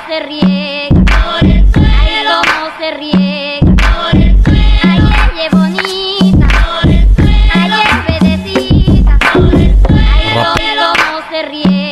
se riega por el suelo. Ay, cómo se riega por el suelo. Ay, ella es bonita por el suelo. Ay, es verdecita por el suelo. Ay, cómo se riega.